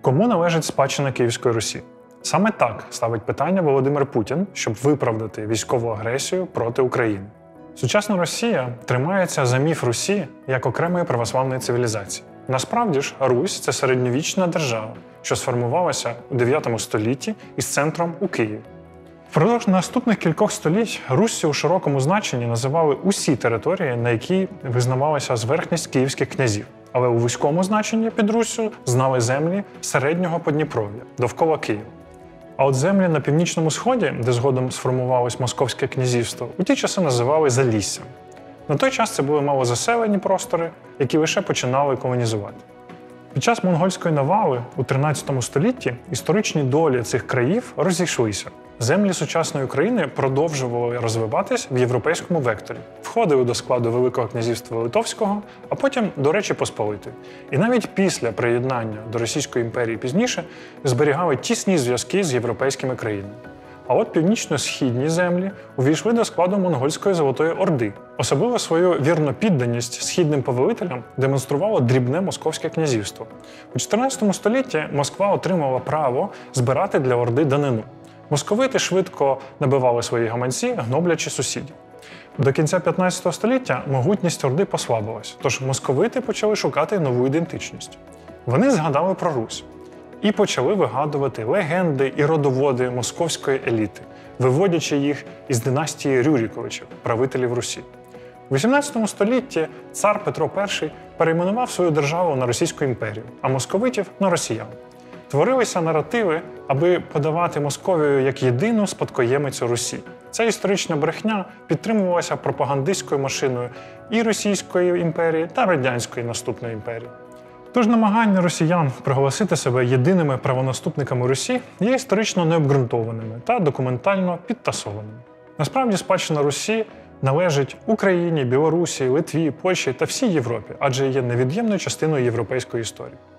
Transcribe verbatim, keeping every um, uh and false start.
Кому належить спадщина Київської Русі? Саме так ставить питання Володимир Путін, щоб виправдати військову агресію проти України. Сучасна Росія тримається за міф Русі як окремої православної цивілізації. Насправді ж, Русь – це середньовічна держава, що сформувалася у дев'ятому столітті із центром у Києві. Впродовж наступних кількох століть Руссю у широкому значенні називали усі території, на які визнавалася зверхність київських князів. Але у вузькому значенні під Руссю знали землі середнього Подніпров'я, довкола Києва. А от землі на північному сході, де згодом сформувалось Московське князівство, у ті часи називали Заліссям. На той час це були малозаселені простори, які лише починали колонізувати. Під час монгольської навали у тринадцятому столітті історичні долі цих країв розійшлися. Землі сучасної України продовжували розвиватись в європейському векторі, входили до складу Великого князівства Литовського, а потім до Речі Посполитої. І навіть після приєднання до Російської імперії пізніше зберігали тісні зв'язки з європейськими країнами. А от північно-східні землі увійшли до складу Монгольської Золотої Орди. Особливо свою вірнопідданість східним повелителям демонструвало дрібне Московське князівство. У чотирнадцятому столітті Москва отримала право збирати для Орди данину. Московити швидко набивали свої гаманці, гноблячи сусідів. До кінця п'ятнадцятого століття могутність Орди послабилась, тож московити почали шукати нову ідентичність. Вони згадали про Русь і почали вигадувати легенди і родоводи московської еліти, виводячи їх із династії Рюриковичів, правителів Русі. У вісімнадцятому столітті цар Петро І перейменував свою державу на Російську імперію, а московитів – на росіян. Творилися наративи, аби подавати Московію як єдину спадкоємицю Русі. Ця історична брехня підтримувалася пропагандистською машиною і Російської імперії та Радянської наступної імперії. Тож намагання росіян проголосити себе єдиними правонаступниками Русі є історично необґрунтованими та документально підтасованими. Насправді спадщина Русі належить Україні, Білорусі, Литві, Польщі та всій Європі, адже є невід'ємною частиною європейської історії.